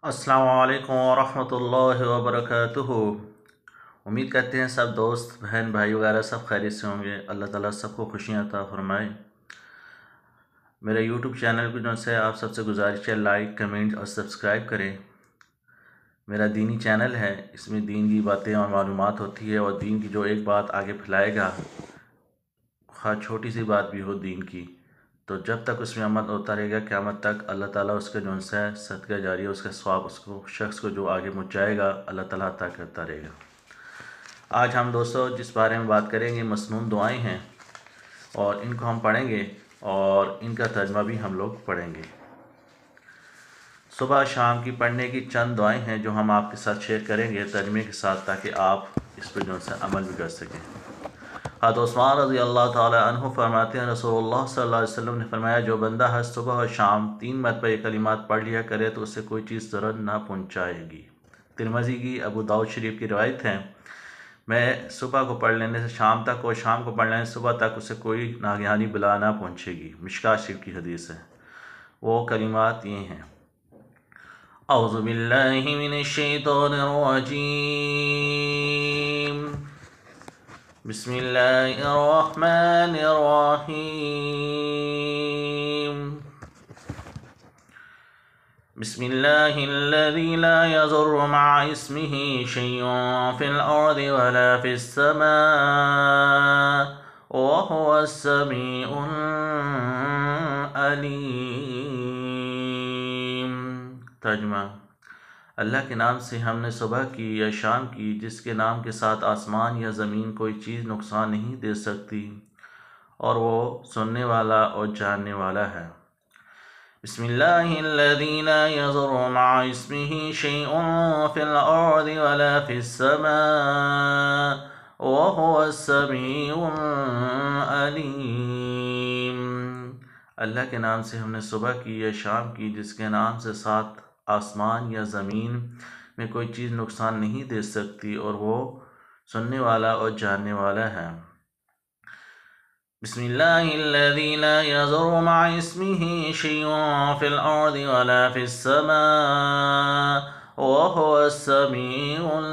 अस्सलामु अलैकुम वरहमतुल्लाहि वबरकातुहू। उम्मीद करते हैं सब दोस्त बहन भाई वगैरह सब खैरियत से होंगे। अल्लाह ताला सबको खुशियाँ अता फरमाए। मेरे यूट्यूब चैनल को जो से आप सबसे गुजारिश है लाइक कमेंट और सब्सक्राइब करें। मेरा दीनी चैनल है, इसमें दीन की बातें और मालूमात होती है और दीन की जो एक बात आगे फैलाएगा, खा छोटी सी बात भी हो दीन की, तो जब तक उसमें अमल होता रहेगा क़यामत तक अल्लाह ताला उसके जो है सदका जारी उसका स्वाब उसको शख्स को जो आगे पहुँचाएगा अल्लाह ताला अता करता रहेगा। आज हम दोस्तों जिस बारे में बात करेंगे मसनून दुआएं हैं और इनको हम पढ़ेंगे और इनका तर्जमा भी हम लोग पढ़ेंगे। सुबह शाम की पढ़ने की चंद दुआएं हैं जो हम आपके साथ शेयर करेंगे तर्जमे के साथ, ताकि आप इस पर जो है अमल भी कर सकें। हज़रत उस्मान रज़ी अल्लाह ताला अन्हु फरमाते हैं, रसूलुल्लाह सल्लल्लाहु अलैहि वसल्लम ने फरमाया, जो बंदा हर सुबह और शाम 3 मरतबा ये कलिमात पढ़ लिया करे तो उससे कोई चीज़ ज़रूर ना पहुँचाएगी। तिरमिज़ी की अबू दाऊद शरीफ की रिवायत है, मैं सुबह को पढ़ लेने से शाम तक और शाम को पढ़ लेने से सुबह तक उसे कोई नागहानी बला ना पहुँचेगी। मिशकात शरीफ की हदीस है। वो कलिमात ये हैं, औज़ु बिल्लाहि मिनश शैतानिर रजीम, बिस्मिल्लाहिर्रहमानिर्रहीम, बिस्मिल्लाहिल्लज़ी ला यज़ुर्रु मअ इस्मिही शै'उन फ़िल अर्ज़ि वला फ़िस समा'i व हुवस समीउल अलीम। तर्जुमा, अल्लाह के नाम से हमने सुबह की या शाम की, जिसके नाम के साथ आसमान या ज़मीन कोई चीज़ नुकसान नहीं दे सकती और वो सुनने वाला और जानने वाला है। बिस्मिल्लाहिल्लज़ी ला यज़ुर्रु मअ इस्मिही शै'उन फ़िल अर्ज़ि वला फ़िस समा'i व हुवस समीउल अलीम। अल्लाह के नाम से हमने सुबह की या शाम की, जिसके नाम से साथ आसमान या ज़मीन में कोई चीज़ नुकसान नहीं दे सकती और वो सुनने वाला और जानने वाला है। बिस्मिल्लाहिल्लज़ी ला यज़ुर्रु मअ इस्मिही शै'उन फ़िल अर्ज़ि वला फ़िस समा'i व हुवस समीउल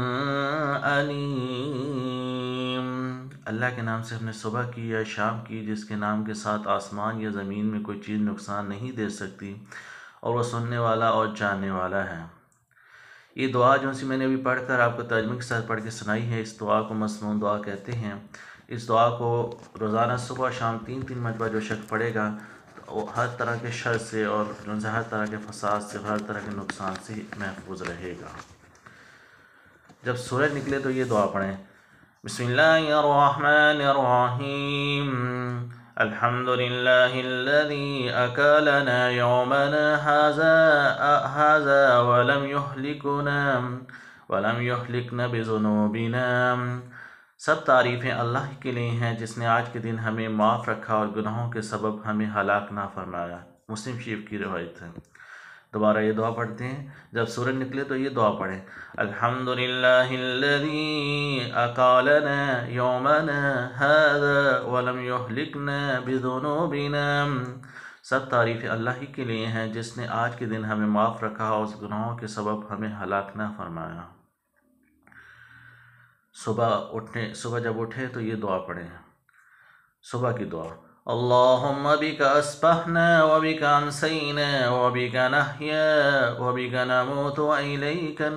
अलीम। अल्लाह के नाम से हमने सुबह की या शाम की, जिसके नाम के साथ आसमान या ज़मीन में कोई चीज़ नुकसान नहीं दे सकती और वह सुनने वाला और जानने वाला है। ये दुआ जो सी मैंने अभी पढ़कर आपको तर्जुमे के साथ पढ़ के सुनाई है, इस दुआ को मसनून दुआ कहते हैं। इस दुआ को रोज़ाना सुबह शाम 3-3 मरतबा जो शख्स पढ़ेगा तो वो हर तरह के शर से और जो से हर तरह के फसाद से, हर तरह के नुकसान से महफूज रहेगा। जब सूरज निकले तो ये दुआ पढ़ें, बिस्मिल्लाहिर्रहमानिर्रहीम, अल्हम्दुलिल्लाहिल्लज़ी अकालना यौमना हाज़ा वलम युहलिकना बिज़ुनूबिना। सब तारीफ़ें अल्लाह के लिए हैं जिसने आज के दिन हमें माफ़ रखा और गुनाहों के सबब हमें हलाक ना फरमाया। मुस्लिम शरीफ की रिवायत है। दोबारा ये दुआ पढ़ते हैं, जब सूरज निकले तो ये दुआ पढ़ें, अल्हम्दुलिल्लाहिल्लज़ी अकालना यौमना हाज़ा वलम युहलिकना बिज़ुनूबिना। सब तारीफ़ें अल्लाह ही के लिए हैं जिसने आज के दिन हमें माफ़ रखा और उस गुनाहों के सबब हमें हलाक ना फरमाया। सुबह जब उठे तो ये दुआ पढ़ें। सुबह की दुआ, अल्लाहुम्मा बिका अस्बहना व बिका अमसैना व बिका नहया व बिका नमूतु व इलैकन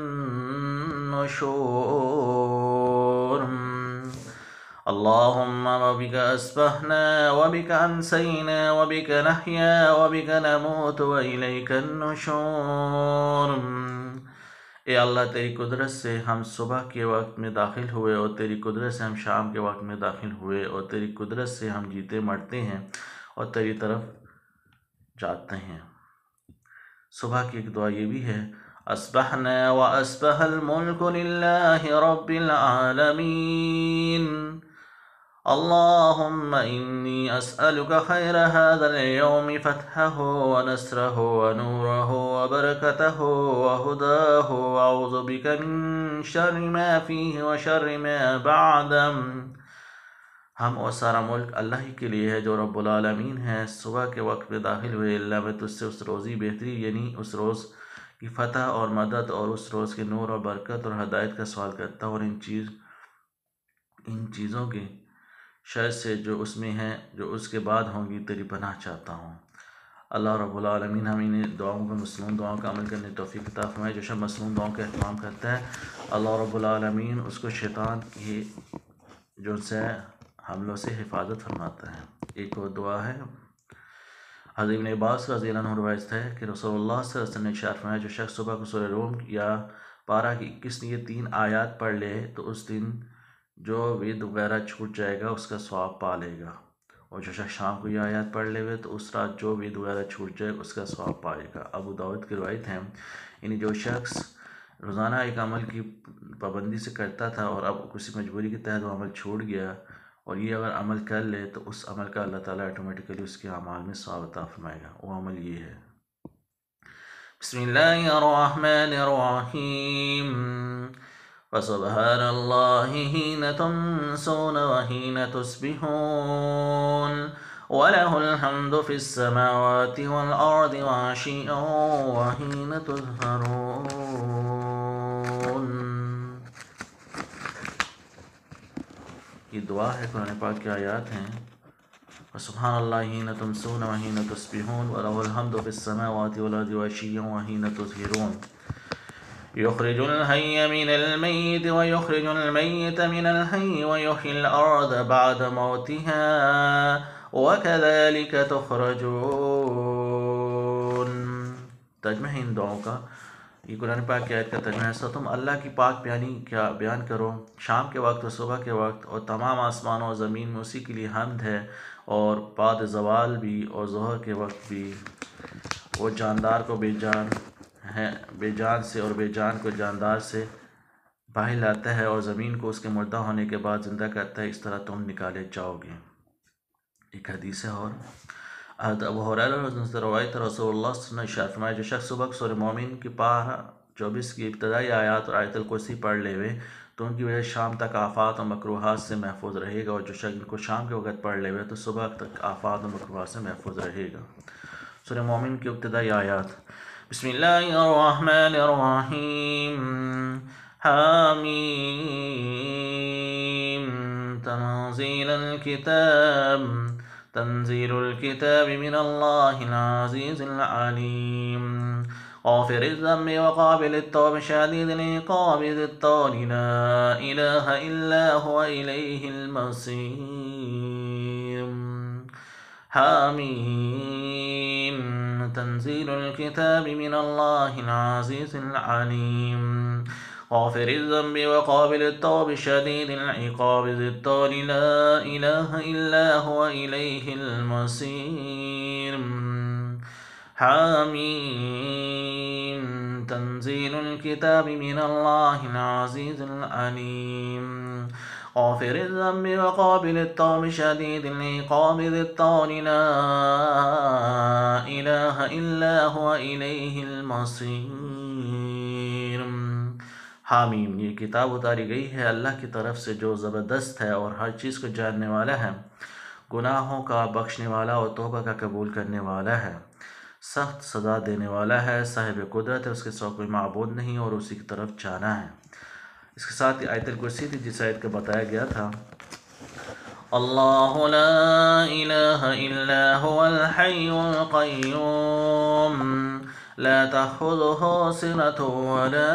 नुशूर। अल्लाहुम्मा बिका अस्बहना व बिका अमसैना व बिका नहया व बिका नमूतु व इलैकन नुशूर। ए अल्लाह, तेरी कुदरत से हम सुबह के वक्त में दाखिल हुए और तेरी कुदरत से हम शाम के वक्त में दाखिल हुए और तेरी कुदरत से हम जीते मरते हैं और तेरी तरफ जाते हैं। सुबह की एक दुआ ये भी है, अस्बहना व अस्बहल मुल्कु लिल्लाहि रब्बिल आलमीन। अल्लाहुम्मा इन्नी अस्अलुका खैर हाज़ल यौमि फ़तहहु व नस्रहु व नूरहु व बरकतहु व हुदाहु व अऊज़ु बिका मिन शर्रि मा फ़ीहि व शर्रि मा बअदह। हम और सारा मुल्क अल्लाह ही के लिए है जो रब्बुल आलमीन है। सुबह के वक्त में दाखिल हुए, अल्लाह मैं तुझसे उस रोज़ी बेहतरी यानी उस रोज़ کی فتح اور مدد اور اس روز کے نور اور برکت اور ہدایت کا سوال کرتا ہوں، اور ان چیزوں کی شر سے جو اس میں ہیں، جو اس کے بعد ہوں گی، تیری پناہ چاہتا ہوں۔ اللہ رب العالمین ہم انہیں دعاؤں کا مسنون دعاؤں کا عمل کرنے توفیق عطا فرمائے۔ جو شب مسنون دعاؤں کا اہتمام کرتا ہے، اللہ رب العالمین اس کو شیطان کی جو سے حملوں سے حفاظت فرماتا ہے۔ ایک اور دعا ہے، حضرت ابن عباس رضی اللہ عنہ روایت ہے کہ رسول اللہ صلی اللہ علیہ وسلم نے ارشاد فرمایا، جو شخص صبح کو سورہ روم یا پارہ کی 21 یہ 3 آیات پڑھ لے تو اس دن جو وید وغیرہ چھوٹ جائے گا اس کا ثواب پا لے گا، اور جو شخص شام کو یہ آیات پڑھ لے ہوئے تو اس رات جو وید وغیرہ چھوٹ جائے اس کا ثواب پائے گا۔ ابو داؤد کی روایت ہے، یعنی جو شخص روزانہ ایک عمل کی پابندی سے کرتا تھا اور اب کسی مجبوری کے تحت وہ عمل چھوٹ گیا، اور یہ اگر عمل کر لے تو اس عمل کا اللہ تعالیٰ آٹومیٹکلی اس کے اعمال میں ثواب عطا فرمائے گا۔ وہ عمل یہ ہے، بسم اللہ الرحمن الرحیم، فسبحان اللہ حین تمسون وحین تصبحون وَلَهُ الْحَمْدُ فِي السَّمَاوَاتِ وَالْأَرْضِ وَعَشِيًّا وَحِينَ تُظْهَرُونَ۔ یہ دعا ہے، قرآن پاک کی آیات ہیں۔ سبحان اللہ حین تمسون وحین تصبحون وَلَهُ الْحَمْدُ فِي السَّمَاوَاتِ وَالْأَرْضِ وَعَشِيًّا وَحِينَ تُظْهَرُونَ، يُخْرِجُ الْحَيَّ مِنَ الْمَيِّتِ وَيُخْرِجُ الْمَيِّتَ مِنَ الْحَيِّ وَيُحْيِي الْأَرْضَ بَعْدَ مَوْتِهَا وَكَذَلِكَ تُخْرَجُونَ۔ ترجمہ ان دعاؤں کا، یہ قرآن پاک کی آیت کا ترجمہ ہے۔ سو تم اللہ کی پاک کیا بیان کرو شام کے وقت اور صبح کے وقت، اور تمام آسمانوں اور زمین میں اسی کے لیے حمد ہے، اور بعد زوال بھی اور ظہر کے وقت بھی۔ وہ جاندار کو بے جان سے اور بے جان کو جاندار سے باہر لاتا ہے، اور زمین کو اس کے مردہ ہونے کے بعد زندہ کرتا ہے، اس طرح تم نکالے جاؤ گے۔ ایک حدیث ہے، اور حضرت ابو ہریرہ رضی اللہ عنہ سے روایت ہے، رسول اللہ صلی اللہ علیہ وسلم نے ارشاد فرمایا، جو شخص صبح کو سورہ مومن کی پارہ 24 کی ابتدائی آیات اور آیت الکرسی پڑھ لے ہوئے تو ان کی وجہ شام تک آفات اور مکروہات سے محفوظ رہے گا، اور جو شخص ان کو شام کے وقت پڑھ لے ہوئے تو صبح تک آفات اور مکروہات سے محفوظ رہے گا۔ سورہ مومن کی ابتدائی آیات، بسم اللہ الرحمن الرحیم، حامیم، تنزيل الكتاب من الله العزيز العليم، غافر الذنب وقابل التوب شديد العقاب ذي الطول لا إله إلا هو إليه المصير، حاميم، تنزيل الكتاب من الله العزيز العليم، غافر الذنب وقابل التوب شديد العقاب ذي الطول لا إله إلا هو إليه المصير، حاميم، تنزيل الكتاب من الله العزيز العليم، غافر الذنب وقابل التوب شديد العقاب ذي الطول لا إله إلا هو إليه المصير۔ حامیم، یہ کتاب اتاری گئی ہے اللہ کی طرف سے جو زبردست ہے اور ہر چیز کو جاننے والا ہے، گناہوں کا بخشنے والا اور توبہ کا قبول کرنے والا ہے، سخت سزا دینے والا ہے، صاحب قدرت ہے، اس کے سوا کوئی معبود نہیں اور اسی کی طرف جانا ہے۔ اس کے ساتھ ہی آیت الکرسی تھی جس آیت کا بتایا گیا تھا، اللہ لا الہ الا هو الحی القیوم لا تأخذه سنة ولا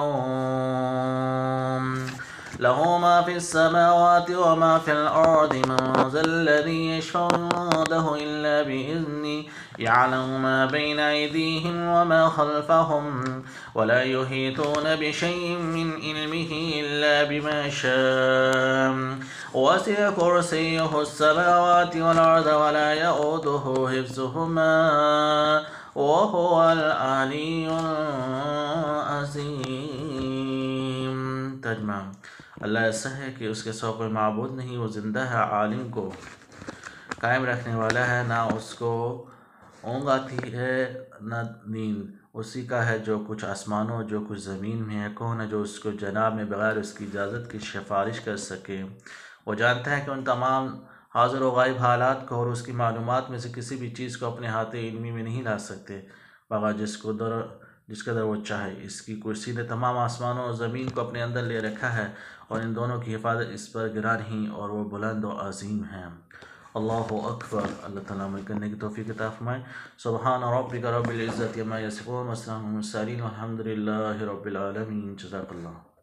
نوم له ما في السماوات وما في الأرض من ذا الذي يشفع عنده إلا بإذنه يعلم ما بين أيديهم وما خلفهم ولا يحيطون بشيء من علمه إلا بما شاء وسع كرسيه السماوات والأرض ولا يؤوده حفظهما وهو العلی العظیم۔ ترجمہ، اللہ ایسا ہے کہ اس کے سوا کوئی معبود نہیں، وہ زندہ ہے، عالم کو قائم رکھنے والا ہے، نہ اس کو اونگ آتی ہے نہ نیند، اسی کا ہے جو کچھ آسمانوں جو کچھ زمین میں ہے، کون ہے جو اس کو جناب میں بغیر اس کی اجازت کی سفارش کر سکے؟ وہ جانتا ہے کہ ان تمام حاضر و غائب حالات کو اور اس کی معلومات میں سے کسی بھی چیز کو اپنے ہاتھ علمی میں نہیں لا سکتے، مگر جس جس قدر وہ چاہے۔ اس کی کرسی نے تمام آسمانوں اور زمین کو اپنے اندر لے رکھا ہے، اور ان دونوں کی حفاظت اس پر گراں نہیں، اور وہ بلند و عظیم ہیں۔ اللہ اکبر۔ اللہ تعالیٰ عمل کرنے کی توفیق عطا فرمائے۔ سبحان ربک رب العزت عما یصفون، وسلام علی المرسلین، والحمد للہ رب العالمین۔ جزاک اللہ۔